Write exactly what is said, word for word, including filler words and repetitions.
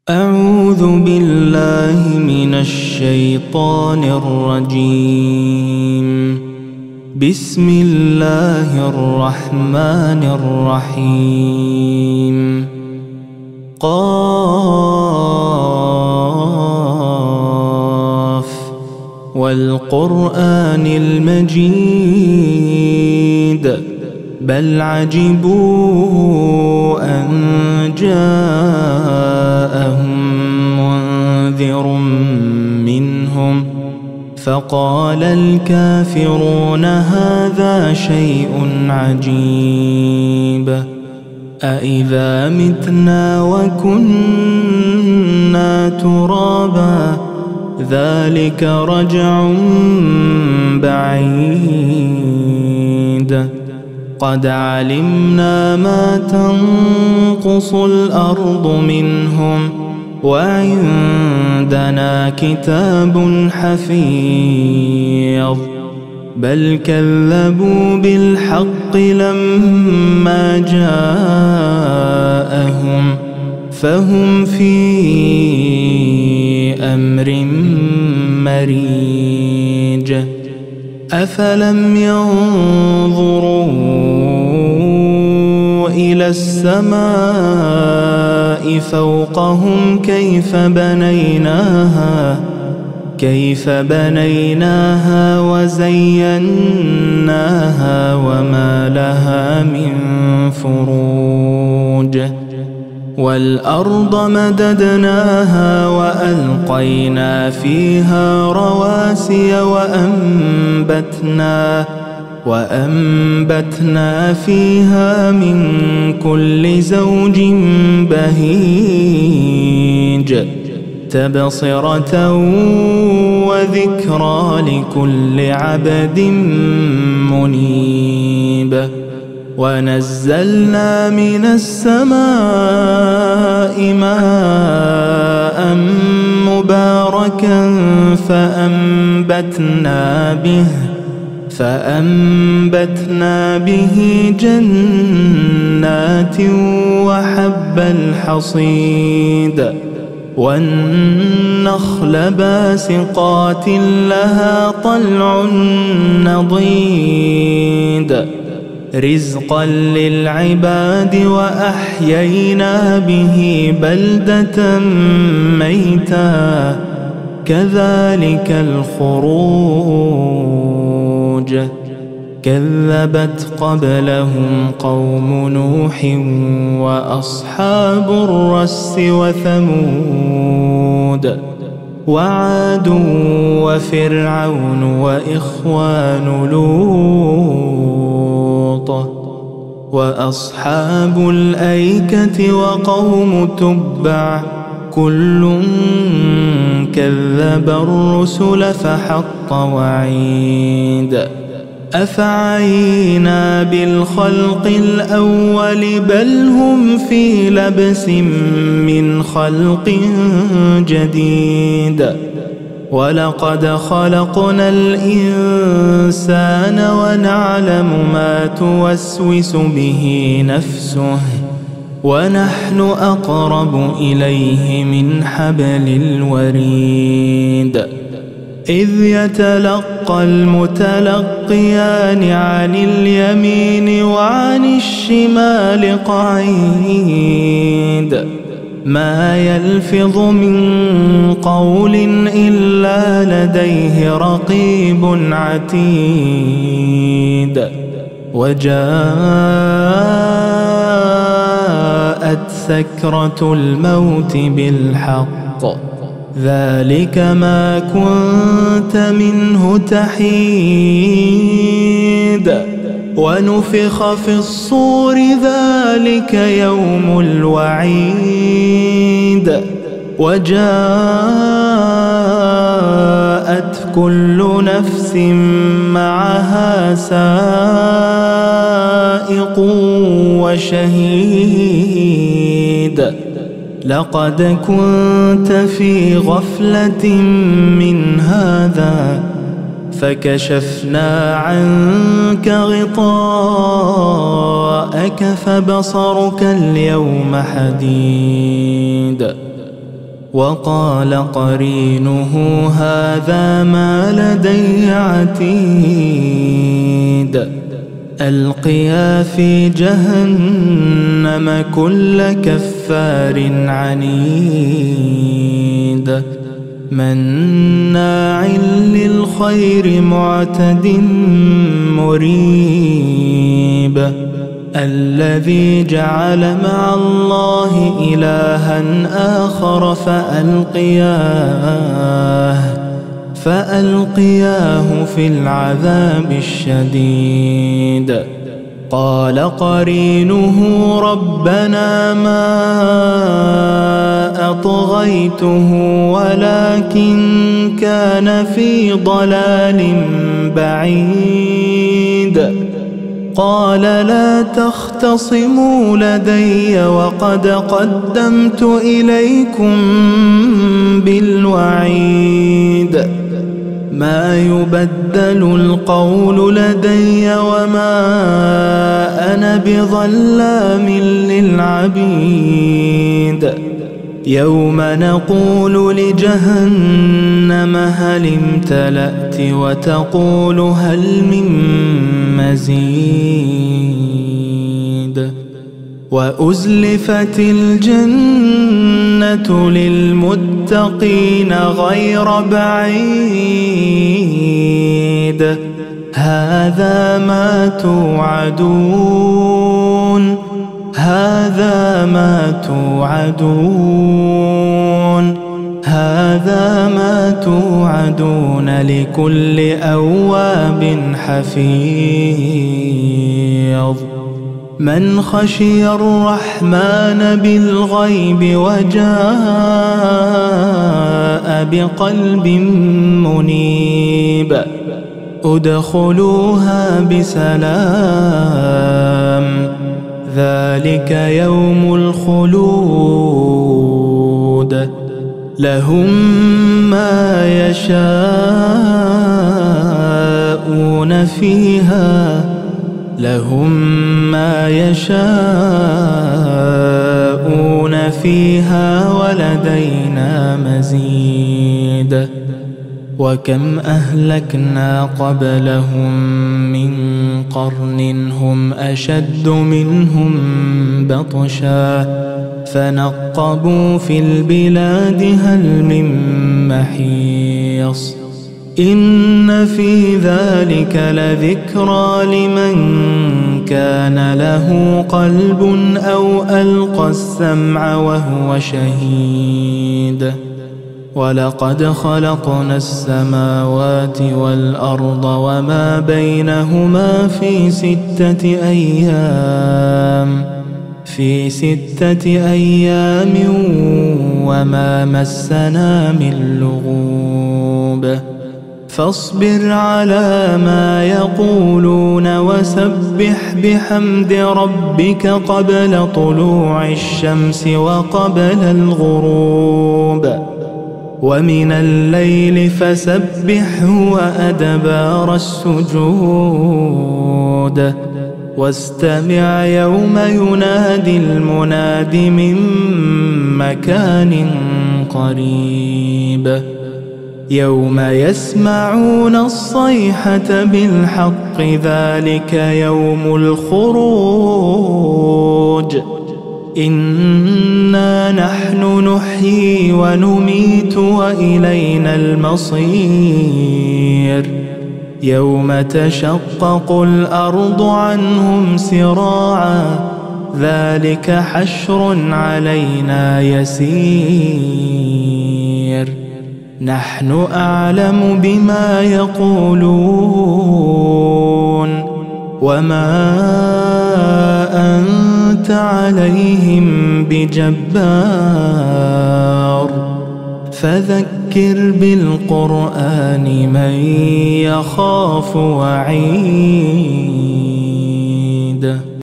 أعوذ بالله من الشيطان الرجيم. بسم الله الرحمن الرحيم. قاف والقرآن المجيد بل عجبوا أن جاءهم منذر منهم فقال الكافرون هذا شيء عجيب أإذا متنا وكنا ترابا ذلك رجع بعيد قد علمنا ما تنقص الأرض منهم وعندنا كتاب حفيظ بل كذبوا بالحق لما جاءهم فهم في أمر مريج أفلم ينظروا إلى السماء فوقهم كيف بنيناها كيف بنيناها وزيناها وما لها من فروج والأرض مددناها وألقينا فيها رواسي وأنبتنا وأنبتنا فيها من كل زوج بهيج تبصرة وذكرى لكل عبد منيب ونزلنا من السماء ماء مباركا فأنبتنا به فأنبتنا به جنات وحب الحصيد والنخل باسقات لها طلع نضيد رزقا للعباد وأحيينا به بلدة ميتا كذلك الخروج كذبت قبلهم قوم نوح وأصحاب الرس وثمود وعاد وفرعون وإخوان لوط وأصحاب الأيكة وقوم تبع كل كذب الرسل فحق وعيد أفعينا بالخلق الأول بل هم في لبس من خلق جديد ولقد خلقنا الإنسان ونعلم ما توسوس به نفسه ونحن أقرب إليه من حبل الوريد إذ يتلقى المتلقيان عن اليمين وعن الشمال قعيد ما يلفظ من قول إلا لديه رقيب عتيد وجاءت سكرة الموت بالحق ذلك ما كنت منه تحيد ونفخ في الصور ذلك يوم الوعيد وجاءت كل نفس معها سائق وشهيد لقد كنت في غفلة من هذا فكشفنا عنك غطاءك فبصرك اليوم حديد وقال قرينه هذا ما لدي عتيد ألقيا في جهنم كل كفار عنيد مناع للخير معتد مريب الذي جعل مع الله إلها آخر فألقياه فألقياه في العذاب الشديد قال قرينه ربنا ما أطغيته ولكن كان في ضلال بعيد قال لا تختصموا لدي وقد قدمت إليكم بالوعيد ما يبدل القول لدي وما أنا بظلام للعبيد يوم نقول لجهنم هل امتلأت وتقول هل من مزيد وأزلفت الجنة للمتقين غير بعيد هذا ما توعدون هذا ما توعدون هذا ما توعدون لكل أواب حفيظ من خشي الرحمن بالغيب وجاء بقلب منيب ادخلوها بسلام ذلك يوم الخلود لهم ما يشاءون فيها لهم ما يشاءون فيها ولدينا مزيد وكم أهلكنا قبلهم من قرن هم أشد منهم بطشا فنقبوا في البلاد هل من محيص إن في ذلك لذكرى لمن كان له قلب أو ألقى السمع وهو شهيد ولقد خلقنا السماوات والأرض وما بينهما في ستة أيام في ستة أيام وما مسنا من لغوب فاصبر على ما يقولون وسبح بحمد ربك قبل طلوع الشمس وقبل الغروب ومن الليل فسبحه وأدبار السجود واستمع يوم ينادي المناد من مكان قريب يوم يسمعون الصيحة بالحق ذلك يوم الخروج إنا نحن نحيي ونميت وإلينا المصير يوم تشقق الأرض عنهم سراعا ذلك حشر علينا يسير نحن أعلم بما يقولون وما أنت عليهم بجبار فذكر بالقرآن من يخاف وعيد